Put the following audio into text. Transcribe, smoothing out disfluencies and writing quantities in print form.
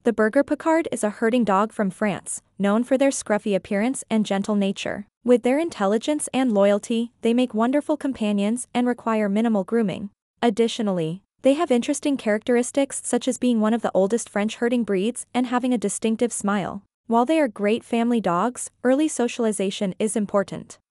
The Berger Picard is a herding dog from France, known for their scruffy appearance and gentle nature. With their intelligence and loyalty, they make wonderful companions and require minimal grooming. Additionally, they have interesting characteristics such as being one of the oldest French herding breeds and having a distinctive smile. While they are great family dogs, early socialization is important.